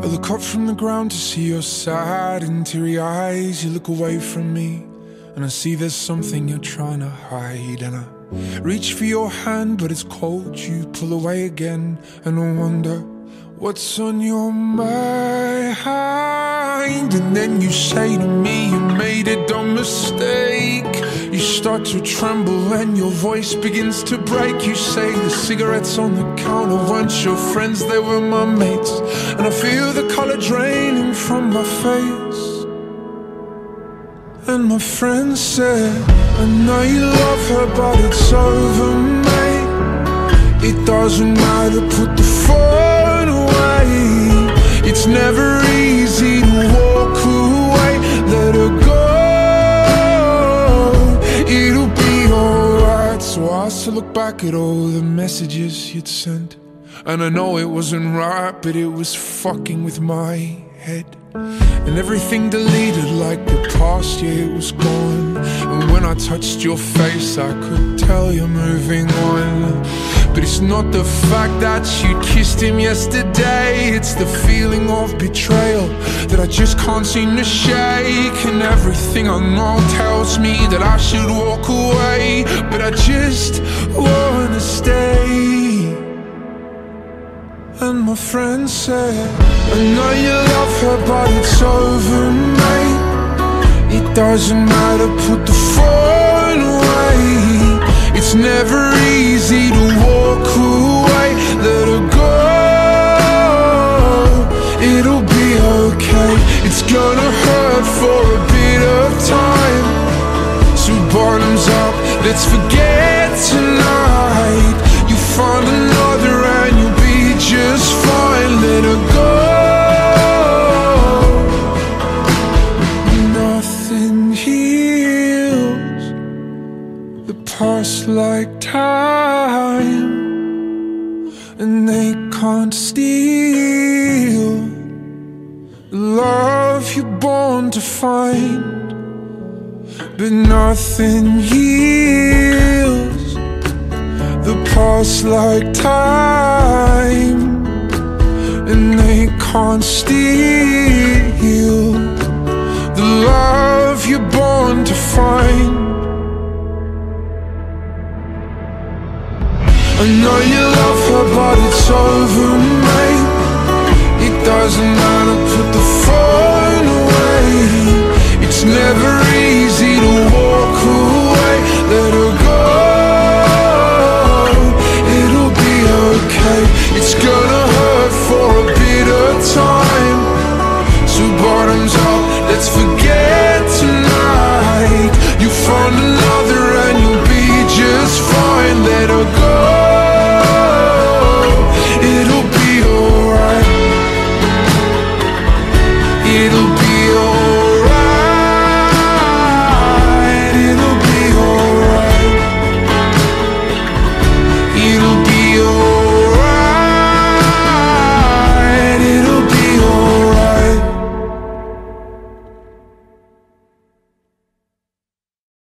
look up from the ground to see your sad and teary eyes. You look away from me and I see there's something you're trying to hide. And I reach for your hand but it's cold. You pull away again and I wonder what's on your mind. And then you say to me you made a dumb mistake. You start to tremble and your voice begins to break. You say the cigarettes on the counter weren't your friends, they were my mates. And I feel the color draining from my face. And my friend said, I know you love her but it's over, mate. It doesn't matter, put the phone away. It's never easy to walk away. Let her go, it'll be alright. So I still look back at all the messages you'd sent, and I know it wasn't right, but it was fucking with my head. And everything deleted like the past, yeah, it was gone. And when I touched your face I could tell you're moving on. But it's not the fact that you kissed him yesterday, it's the feeling of betrayal that I just can't seem to shake. And everything I know tells me that I should walk away, but I just wanna stay. And my friend said, I know you love her but it's over, mate. It doesn't matter, put the phone away. It's never easy to walk away. Let her go, it'll be okay. It's gonna hurt for a bit of time. So bottoms up, let's forget tonight. You find another and you'll be just fine. Let her go. Nothing heals the past like time, and they can't steal the love you're born to find. But nothing heals the past like time, and they can't steal the love you're born to find. I know you love her but it's over, mate. It doesn't matter, put the phone away. It's never